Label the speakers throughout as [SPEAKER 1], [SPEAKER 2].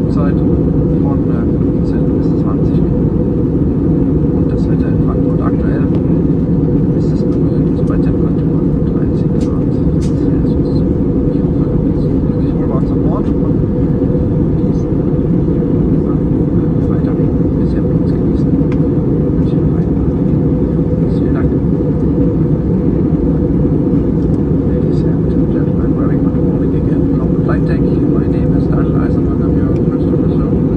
[SPEAKER 1] Flugzeit von 15 bis 20. Und das Wetter in Frankfurt aktuell ist es bewölkt bei Temperaturen 13 Grad Celsius. Ich hoffe, Sie sich wohl bei uns an Bord und diesen Freitag bisher mit uns genießen. Ich wünsche Ihnen einen vielen Dank. Ladies and gentlemen, wearing good morning again from the flight deck. My name is Daniel Eisenman. I'm your first officer.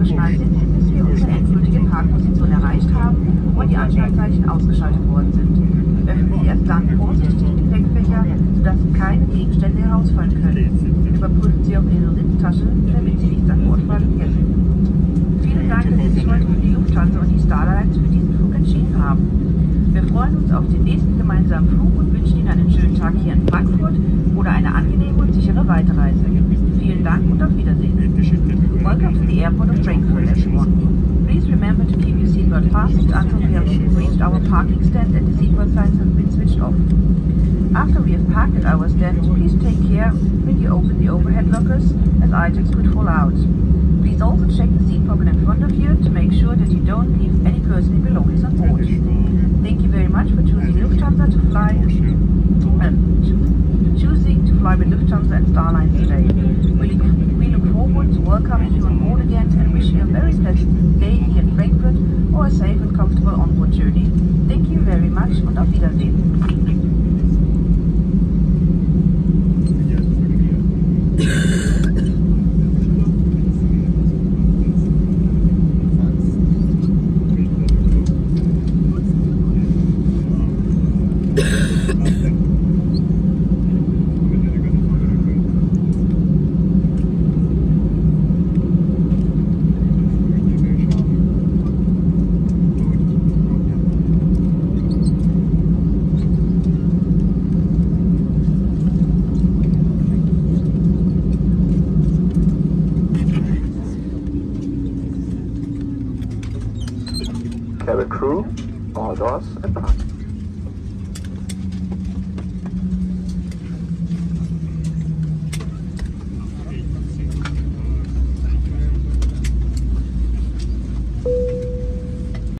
[SPEAKER 2] angeschnallt sind, bis wir unsere endgültige Parkposition erreicht haben und die Anschnallzeichen ausgeschaltet worden sind. Öffnen Sie erst dann vorsichtig die Gepäckfächer, sodass keine Gegenstände herausfallen können. Überprüfen Sie auch Ihre Sitztasche, damit Sie nichts an Bord vergessen. Vielen Dank, dass Sie sich heute für die Lufthansa und die Star Alliance für diesen Flug entschieden haben. Wir freuen uns auf den nächsten gemeinsamen Flug und wünschen Ihnen einen schönen Tag hier in Frankfurt oder eine angenehme und sichere Weiterreise. Vielen Dank und auf Wiedersehen. Welcome to the airport of Frankfurt, everyone. Please remember to keep your seatbelt fastened until we have reached our parking stand and the seatbelt signs have been switched off. After we have parked at our stand, please take care when you open the overhead lockers, as items could fall out. Please also check the seat pocket in front of you to make sure that you don't leave any personal belongings on board. Thank you very much for choosing Lufthansa to fly with Lufthansa and Star Alliance today. We look forward to welcoming you on board again and wish you a very pleasant day here in Frankfurt or a safe and comfortable onboard journey. Thank you very much und auf Wiedersehen.
[SPEAKER 3] Cabin crew, all doors and parking.